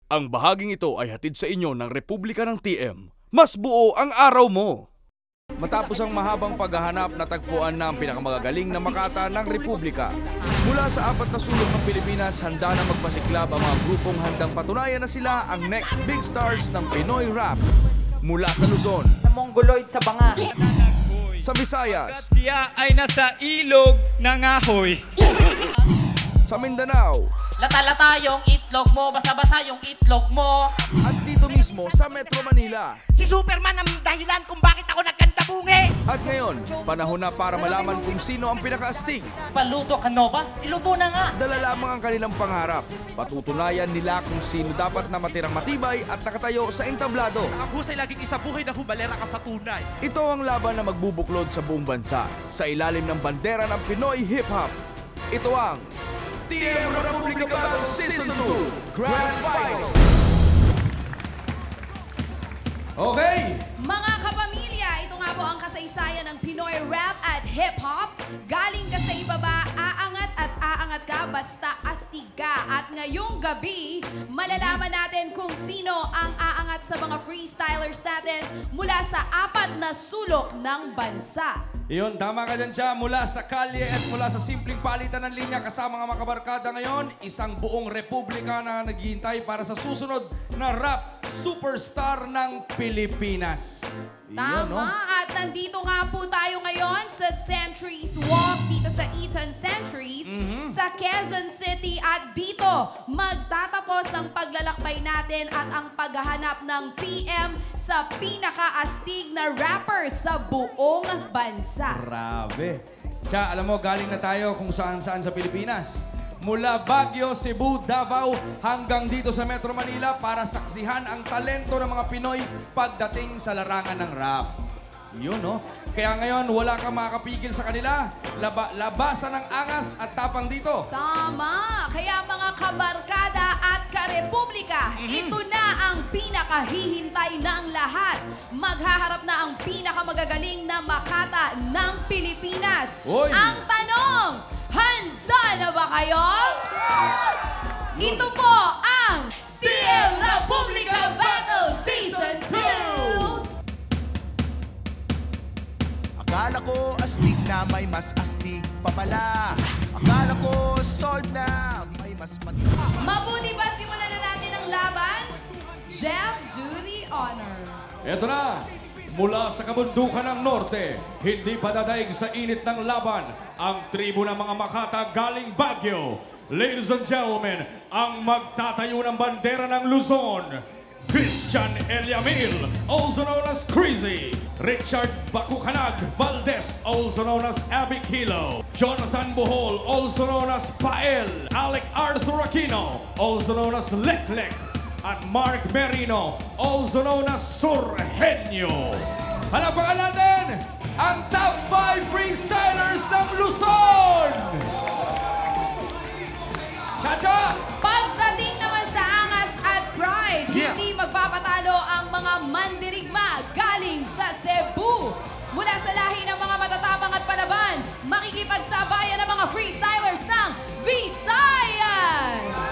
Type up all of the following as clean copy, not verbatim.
Ang bahaging ito ay hatid sa inyo ng Republika ng TM. Mas buo ang araw mo! Matapos ang mahabang paghahanap, natagpuan na ang pinakamagagaling na makata ng Republika. Mula sa 4 na sulok ng Pilipinas, handa na magpasiklab ang mga grupong handang patunayan na sila ang next big stars ng Pinoy rap. Mula sa Luzon, Sa Mongoloid sa banga. sa Visayas, Siya ay nasa ilog ng ahoy. sa Mindanao, Lata-lata yung itlog mo, basa-basa yung itlog mo. at dito mismo sa Metro Manila. Si Superman ang dahilan kung bakit ako nagkantabungi. At ngayon, panahon na para malaman kung sino ang pinakaastig. Paluto ka, Nova? Iluto na nga. Dala lamang ang kanilang pangarap. Patutunayan nila kung sino dapat na matirang matibay at nakatayo sa entablado. Ang husay laging isa buhay na humalera ka sa tunay. Ito ang laban na magbubuklod sa buong bansa sa ilalim ng bandera ng Pinoy Hip Hop. Ito ang TM Republika Battle Season 2 Grand Final. Okay! Mga kapamilya, ito nga po ang kasaysayan ng Pinoy rap at hip-hop. Galing ka sa ibaba, aangat at aangat ka, basta astig ka. At ngayong gabi, malalaman natin kung sino ang aangat sa mga freestylers natin mula sa 4 na sulok ng bansa. Iyon, tama ka dyan siya. Mula sa kalye at mula sa simpleng palitan ng linya kasama mga makabarkada ngayon, isang buong republika na naghihintay para sa susunod na rap superstar ng Pilipinas. Iyon, Tama, no? at nandito nga po tayo ngayon sa Centuries Walk dito sa Eaton Centuries sa Quezon City at dito magtatapos ang paglalakbay natin at ang paghahanap ng TM sa pinakaastig na rapper sa buong bansa. Grabe. Tsa, alam mo, galing na tayo kung saan-saan sa Pilipinas. Mula Baguio, Cebu, Davao, hanggang dito sa Metro Manila para saksihan ang talento ng mga Pinoy pagdating sa larangan ng rap. Yun, no? Kaya ngayon, wala kang makakapigil sa kanila. Labasan ng angas at tapang dito. Tama! Kaya mga kabarkada at karepublika, ito na ang pinakahihintay ng lahat. Maghaharap na ang pinakamagagaling na makata ng Pilipinas. Oy! Ang tanong, handa na ba kayo? Ito po ang TM Republika Battle Season 2! Akala ko astig na may mas astig pa pala. Akala ko solved na may mas Mabuti ba simulan na natin ang laban? Jeff, do the honor. Eto na! Mula sa kabundukan ng Norte, hindi pa dadaig sa init ng laban ang tribo ng mga Makata galing Baguio. Ladies and gentlemen, ang magtatayo ng bandera ng Luzon, Christian Eliamil, also known as Crazy. Richard Bacucanag Valdez, also known as Abby Kilo. Jonathan Bohol, also known as Pael. Alec Arthur Aquino, also known as Leklek. At Mark Merino, also known as Surgenio. Hanapakan natin ang top 5 freestylers ng Luzon! Chacha! Pagdating naman sa angas at pride, hindi magpapatalo ang mga mandirigma galing sa Cebu. Mula sa lahi ng mga matatapang at palaban, makikipagsabayan ang mga freestylers ng Visayas!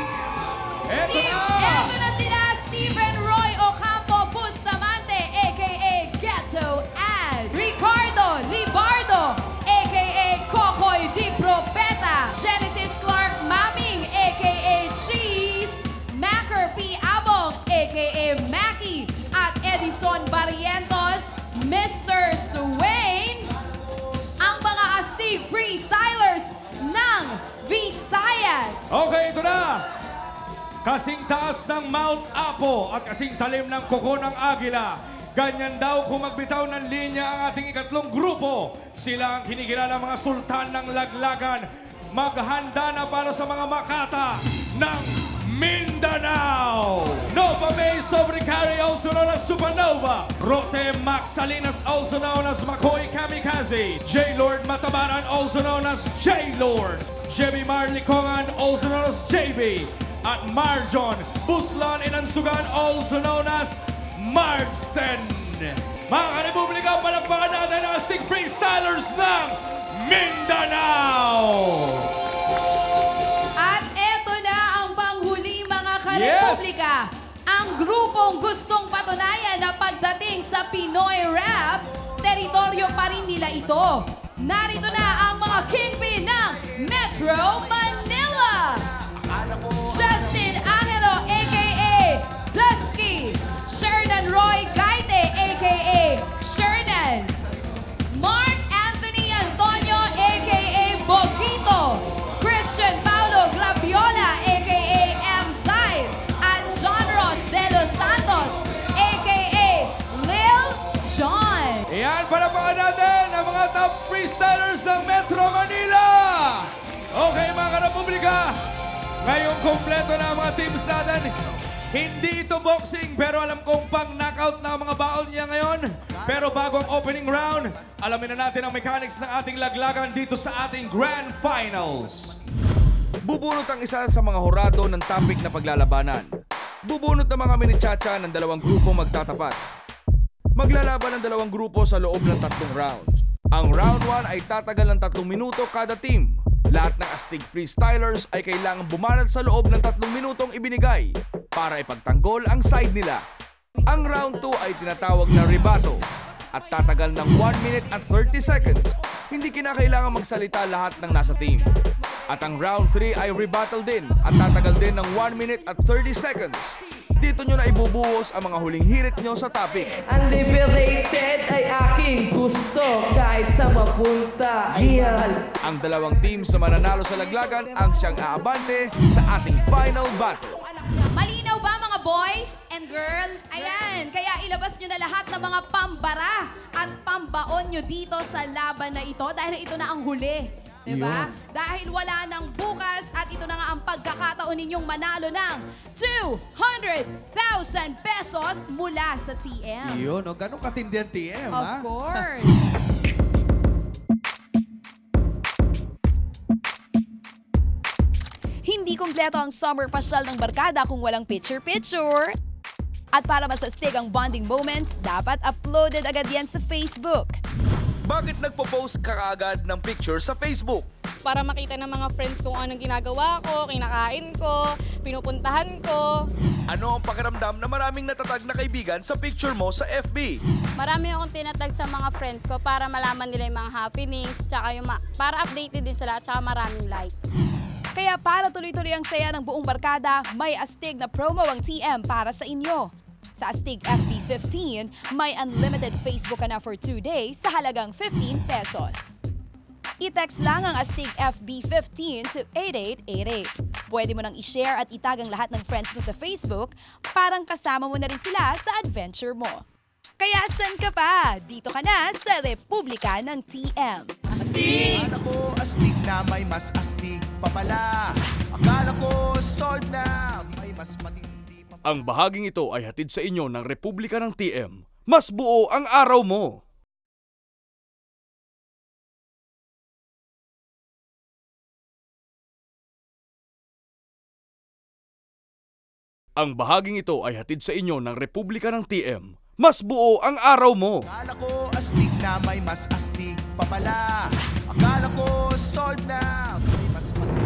Eto na sila, Stephen Roy Ocampo Bustamante, a.k.a. Ghetto Ad. Ricardo Libardo, a.k.a. Kokoy Di Propeta. Genesis Clark Maming, a.k.a. Cheese. Macker P. Abong, a.k.a. Mackie. At Edison Barrientos, Mr. Swain. Ang mga astig freestylers ng Visayas. Okay, ito na! Kasing taas ng Mount Apo at kasing talim ng kuko ng Agila. Ganyan daw kung magbitaw ng linya ang ating ikatlong grupo. Sila ang kinikilala mga sultan ng laglagan. Maghanda na para sa mga makata ng Mindanao. Nova May Sobricari, also known as Supernova. Rote Max Salinas, also known as Makoy Kamikaze. J-Lord Matabaran, also known as J-Lord. Jebby Marlicongan, also known as JB. At Marjon Buslan Inansugan, also known as Marcen. Mga karepublika, palakpakan natin ang astig freestylers ng Mindanao! At eto na ang panghuli mga Republika, ang grupong gustong patunayan na pagdating sa Pinoy Rap, teritoryo pa rin nila ito. Narito na ang mga kingpin ng Metro Manila. Justin Angelo, a.k.a. Dusky. Shernan Roy Gaite, a.k.a. Shernan. Mark Anthony Antonio, a.k.a. Boguito. Christian Paulo Glaviola, a.k.a. M-Side. At John Ross de los Santos, a.k.a. Lil John. Iyan, palapakan natin ang mga top freestylers ng Metro Manila! Okay, mga ka-Republika, ngayong kompleto na ang mga teams natin. Hindi ito boxing, pero alam kong pang-knockout na ang mga baon niya ngayon. Pero bago ang opening round, alamin na natin ang mechanics ng ating laglagan dito sa ating Grand Finals. Bubunot ang isa sa mga hurado ng topic na paglalabanan. Bubunot ng mga minichacha ng dalawang grupo magtatapat. Maglalaban ng dalawang grupo sa loob ng 3 rounds. Ang round 1 ay tatagal ng 3 minuto kada team. Lahat ng astig freestylers ay kailangang bumanat sa loob ng 3 minutong ibinigay para ipagtanggol ang side nila. Ang round 2 ay tinatawag na rebato at tatagal ng 1 minute at 30 seconds. Hindi kinakailangan magsalita lahat ng nasa team. At ang round 3 ay rebattle din at tatagal din ng 1 minute at 30 seconds. Dito nyo na ibubuhos ang mga huling hirit nyo sa topic. Unliberated ay aking gusto kahit sa mapunta ay mahal. Ang dalawang team sa mananalo sa laglagan ang siyang aabante sa ating final battle. Malinaw ba mga boys and girl? Ayan, kaya ilabas nyo na lahat ng mga pambara at pambaon nyo dito sa laban na ito dahil ito na ang huli. Diba? Dahil wala nang bukas at ito na nga ang pagkakataon ninyong manalo ng 200,000 pesos mula sa TM. Yun, o ganun katindi ang TM, Of ha? course. Hindi kumpleto ang summer pasyal ng barkada kung walang picture-picture. At para masastig ang bonding moments, dapat uploaded agad yan sa Facebook. Bakit nagpo-post ka kaagad ng picture sa Facebook? Para makita ng mga friends kung anong ginagawa ko, kinakain ko, pinupuntahan ko. Ano ang pakiramdam na maraming natatag na kaibigan sa picture mo sa FB? Marami akong tinatag sa mga friends ko para malaman nila yung mga happenings, tsaka yung para updated din sila, tsaka maraming like. Kaya para tuloy-tuloy ang saya ng buong barkada, may astig na promo ang TM para sa inyo. Sa Astig FB15, may unlimited Facebook ka na for 2 days sa halagang 15 pesos. I-text lang ang Astig FB15 to 8888. Pwede mo nang i-share at itag ang lahat ng friends mo sa Facebook, parang kasama mo na rin sila sa adventure mo. Kaya saan ka pa? Dito ka na sa Republika ng TM. Astig! Akala ko astig na may mas astig pa pala. Akala ko solved na may mas matindi. Ang bahaging ito ay hatid sa inyo ng Republika ng TM. Mas buo ang araw mo! Ang bahaging ito ay hatid sa inyo ng Republika ng TM. Mas buo ang araw mo! Akala ko astig na may mas astig pa pala. Akala ko solved na may mas matindi.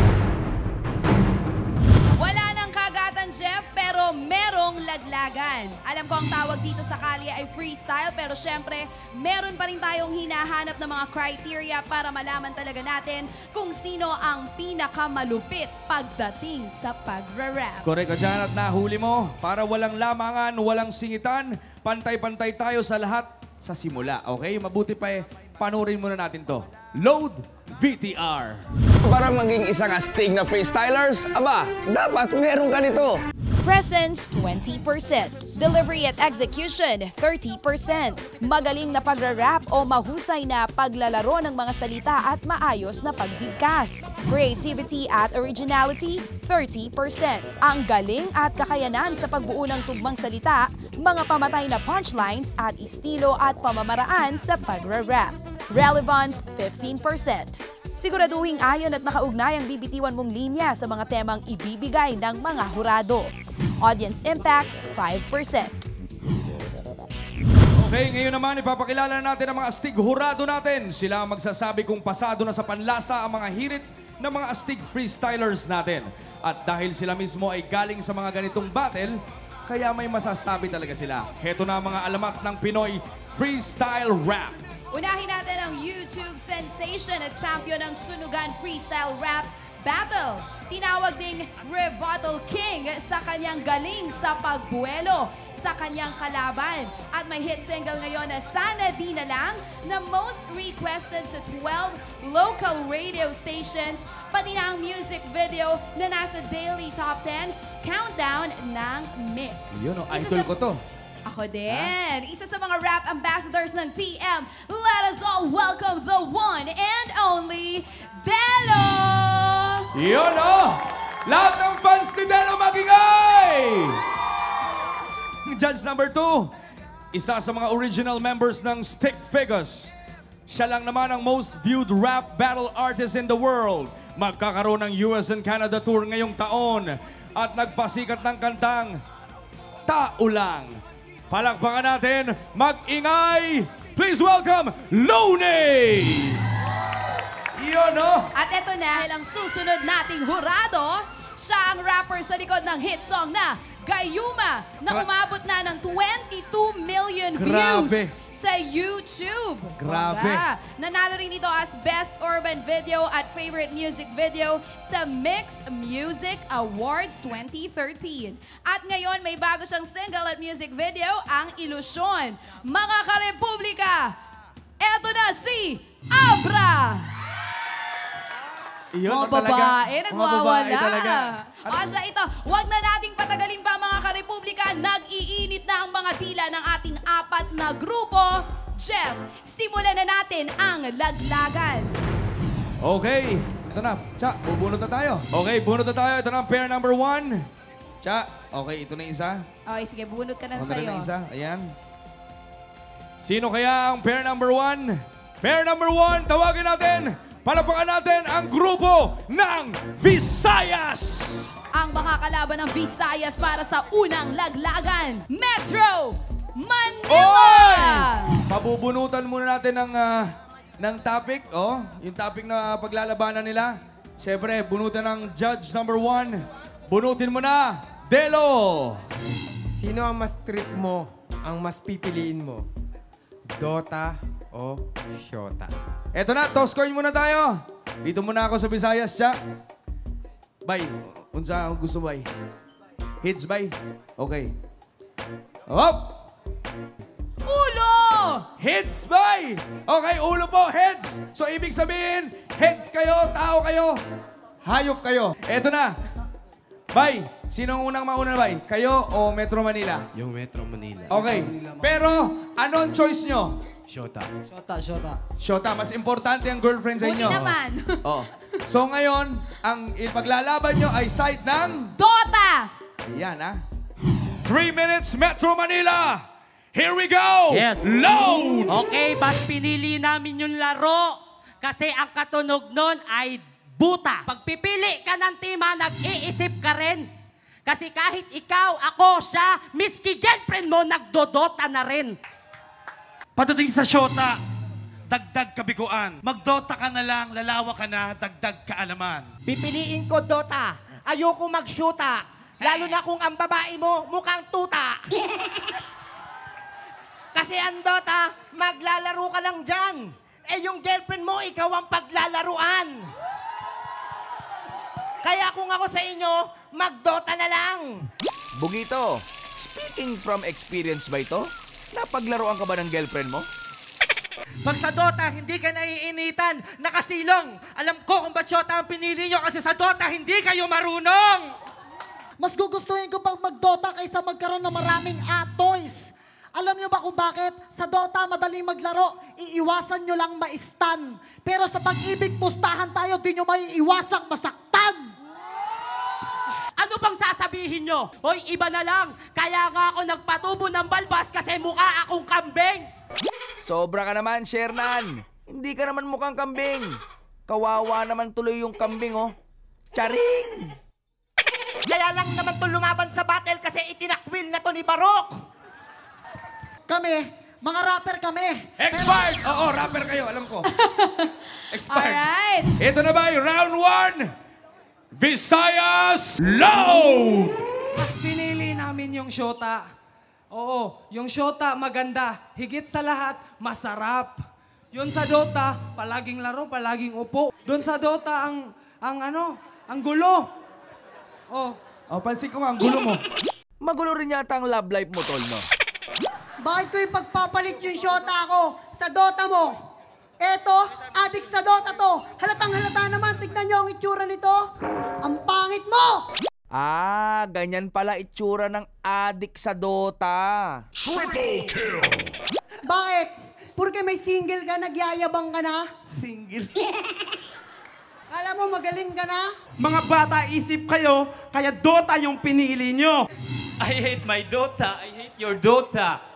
Wala nang kagatan, Jeff, pero merong laglagan. Alam ko ang tawag dito sa kalye ay freestyle, pero syempre, meron pa rin tayong hinahanap ng mga criteria para malaman talaga natin kung sino ang pinakamalupit pagdating sa pagra-rap. Correct ka dyan at nahuli mo. Para walang lamangan, walang singitan, pantay-pantay tayo sa lahat sa simula. Okay? Mabuti pa panurin muna natin to. Load VTR. Para maging isang astig na freestylers, aba, dapat meron ka nito. Presence, 20%. Delivery at execution, 30%. Magaling na pagra-rap o mahusay na paglalaro ng mga salita at maayos na pagbigkas. Creativity at originality, 30%. Ang galing at kakayanan sa pagbuo ng tugmang salita, mga pamatay na punchlines at estilo at pamamaraan sa pagra-rap. Relevance, 15%. Siguraduhing ayon at nakaugnay ang bibitiwan mong linya sa mga temang ibibigay ng mga hurado. Audience impact, 5%. Okay, ngayon naman ipapakilala natin ang mga astig hurado natin. Sila ang magsasabi kung pasado na sa panlasa ang mga hirit ng mga astig freestylers natin. At dahil sila mismo ay galing sa mga ganitong battle, kaya may masasabi talaga sila. Heto na ang mga alamat ng Pinoy Freestyle Rap. Unahin natin ang YouTube sensation at champion ng Sunugan Freestyle Rap Battle. Tinawag ding Rebuttal King sa kanyang galing sa pagbuelo sa kanyang kalaban. At may hit single ngayon na Sana Di Na Lang na most requested sa 12 local radio stations, pati na ang music video na nasa daily top 10 countdown ng Mix. Yun, idol ko to. Ako din. Isa sa mga rap ambassadors ng TM. Let us all welcome the one and only Delo! Yun o! Lahat ng fans ni Delo magingay! Judge number 2, isa sa mga original members ng Stick Figures. Siya lang naman ang most viewed rap battle artist in the world. Magkakaroon ng US and Canada tour ngayong taon at nagpasikat ng kantang Tao Lang. Palakpakan natin, mag-ingay! Please welcome, Loney! Yun, no? At eto na, ang susunod nating hurado, siya ang rapper sa likod ng hit song na Gayuma, na umabot na ng 22 million views Grabe. sa YouTube. Grabe. Bongga. Nanalo rin ito as Best Urban Video at Favorite Music Video sa Mix Music Awards 2013. At ngayon, may bago siyang single at music video, ang Ilusyon. Mga karepublika, eto na si Abra! Yun, Mga talaga. babae, nagwawala. talaga. O siya ito, wag na nating patagalin pa mga karepublika. Nag-iinit na ang mga dila ng ating apat na grupo. Jeff, simulan na natin ang laglagan. Okay. Ito na. Cha, bubunot na tayo. Okay, bunot na tayo. Ito na ang pair number 1. Cha, okay, ito na isa. Okay, sige, bunot ka na Ito sa'yo. na isa. Ayan. Sino kaya ang pair number 1? Pair number 1, tawagin natin. Palapakan natin ang grupo ng Visayas! Ang makakalaban ng Visayas para sa unang laglagan, Metro Manila! Oy! Pabubunutan muna natin ng topic. Oh, yung topic na paglalabanan nila. Siyempre, bunutan ng judge number 1. Bunutin mo na, Delo! Sino ang mas trip mo? Ang mas pipiliin mo? Dota o Shota? Eto na, toss coin muna tayo. Dito muna ako sa Visayas, Cha. Bay, unsa ang gusto bay? Heads bay? Okay. Hop! Ulo! Heads bay! Okay, ulo po, heads. So, ibig sabihin, heads kayo, tao kayo, hayop kayo. Eto na. Bay, sino ang unang mauna, bay? Kayo o Metro Manila? Yung Metro Manila. Okay. Pero, anong choice nyo? Shota. Shota, mas importante ang girlfriend sa Buti inyo. naman. Oh. So ngayon, ang ipaglalaban nyo ay side ng... Dota! Yan, ha? 3 minutes, Metro Manila! Here we go! Yes. Load! Okay, ba't pinili namin yung laro? Kasi ang katunog nun ay buta. Pag pipili ka ng tima, nag-iisip ka rin. Kasi kahit ikaw, ako, siya, miski girlfriend mo, nagdodota na rin. Padating sa Shota, dagdag kabiguan. Magdota ka na lang, lalawa ka na, dagdag kaalaman. Pipiliin ko Dota. Ayoko mag-shoota. Lalo na kung ang babae mo mukhang tuta. Kasi ang Dota, maglalaro ka lang dyan. Eh yung girlfriend mo, ikaw ang paglalaruan. Kaya kung ako sa inyo, mag-Dota na lang. Bugito, speaking from experience ba ito? Napaglaruan ka ba ng girlfriend mo? Pag sa Dota, hindi ka naiinitan, nakasilong. Alam ko kung ba't Shota ang pinili nyo kasi sa Dota, hindi kayo marunong. Mas gugustuhin ko pag mag-Dota kaysa magkaroon ng maraming toys. Alam nyo ba kung bakit? Sa Dota, madaling maglaro, iiwasan nyo lang ma-stun. Pero sa pag-ibig, pustahan tayo, di nyo maiiwasang masaktan. Ano bang sasabihin nyo? Hoy, iba na lang. Kaya nga ako nagpatubo ng balbas kasi mukha akong kambing. Sobra ka naman, Shernan. Hindi ka naman mukhang kambing. Kawawa naman tuloy yung kambing, oh. Charing! Kaya lang naman to lumaban sa battle kasi itinakwil na to ni Barok. Kami, Mga rapper kami. Expired! Oo, rapper kayo, alam ko. Expired. Alright. Ito na ba yung round 1? Visayas Load! Mas pinili namin yung shota. Oo, yung shota maganda. Higit sa lahat, masarap. Yun sa Dota, palaging laro, palaging upo. Doon sa Dota, ang gulo. Oh, pansin ko nga, ang gulo mo. Magulo rin yata ang love life mo, tol, no? Bakit ko ipagpapalit yung shota ko sa Dota mo? Eto, adik sa Dota to. Halatang halata naman, tignan nyo ang itsura nito. Ang pangit mo! Ah, ganyan pala itsura ng adik sa Dota. Triple kill! Bakit? Porque may single ka, nagyayabang ka na? Single. Kala mo magaling ka na? Mga bata, isip kayo, kaya Dota yung pinili nyo. I hate my Dota. I hate your Dota.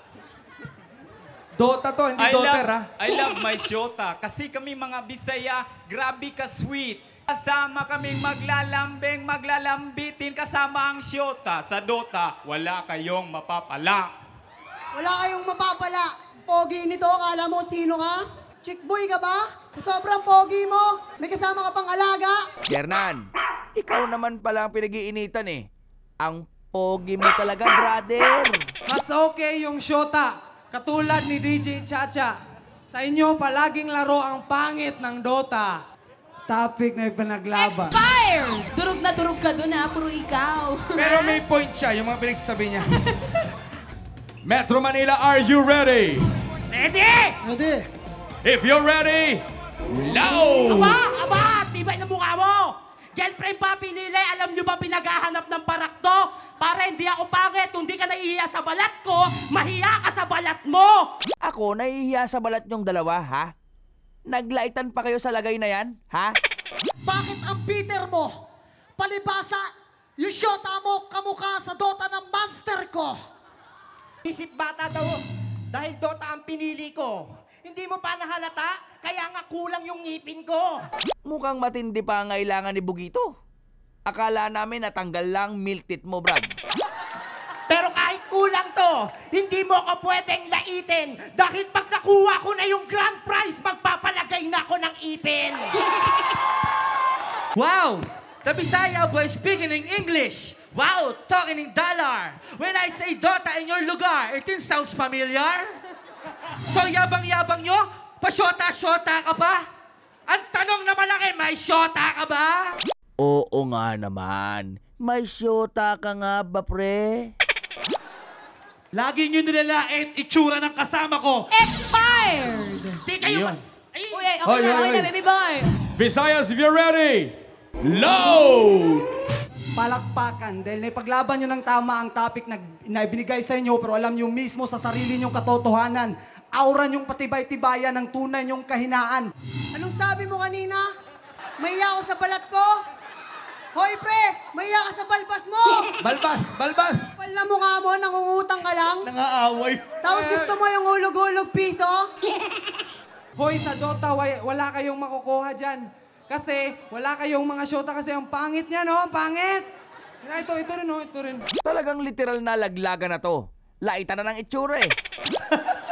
Dota to, hindi Dota, I love my Shota. Kasi kami mga Bisaya, grabe ka sweet. Kasama kaming maglalambing, maglalambitin kasama ang Shota. Sa Dota, wala kayong mapapala. Wala kayong mapapala. Pogi nito, akala mo sino ka? Chick boy ka ba? Sa sobrang pogi mo, may kasama ka pang alaga. Shernan, ikaw naman pala ang pinag-iinitan eh. Ang pogi mo talaga, brother. Mas okay yung shota. Katulad ni DJ Chacha. Sa inyo, palaging laro ang pangit ng Dota. Topic na ipinaglaban. Expired! Durog na durog ka dun ha, puro ikaw. Pero may point siya, yung mga pinagsasabi niya. Metro Manila, are you ready? Ready! Ready. If you're ready, loud! Aba! Tibay na mukha mo! Girlfriend pa pinili, alam nyo ba pinaghahanap ng parakto? Para hindi ako pangit, hindi ka nahihiya sa balat ko, mahiya ka sa balat mo! Ako, nahihiya sa balat nyong dalawa, ha? Naglaitan pa kayo sa lagay na yan, ha? Bakit ang Peter mo? Palibasa, yung shota mo kamukha sa Dota ng monster ko. Isip bata daw, dahil Dota ang pinili ko. Hindi mo pa nahalata, kaya nga kulang yung ngipin ko. Mukhang matindi pa ang kailangan ni Bugito. Akala namin natanggal lang milk tit mo, Brad. Pero kahit kulang to, hindi mo ako pwedeng laitin dahil pag nakuha ko na yung grand prize, magpapalagay na ako ng ipin. Wow! The Bisaya boy speaking in English. Wow! Talking in dollar. When I say Dota in your lugar, it sounds familiar? So yabang-yabang nyo? Pa-shota-shota ka pa? Ang tanong na malaki, may shota ka ba? Oo nga naman. May shota ka nga ba, pre? Lagi nyo nilalain itsura ng kasama ko. Expired! Di kayo... Uy, okay na, baby boy. Visayas, if you're ready, load! Palakpakan dahil naipaglaban nyo ng tama ang topic na binigay sa inyo pero alam nyo mismo sa sarili nyong katotohanan. Aura nyong patibay-tibayan ng tunay nyong kahinaan. Anong sabi mo kanina? Mahiya ako sa balat ko? Hoy pre, mahiya ka sa balbas mo! Balbas! Balbas! Pala mukha mo, nangungutang ka lang? Nangaaway. Tapos gusto mo yung hulog-hulog piso? Hoy, sa Dota, wala kayong makukuha dyan. Kasi wala kayong mga shota kasi ang pangit niya, no? Ang pangit! Ito rin, no? Ito rin. Talagang literal na laglaga na to. Laitan na ng itsura eh.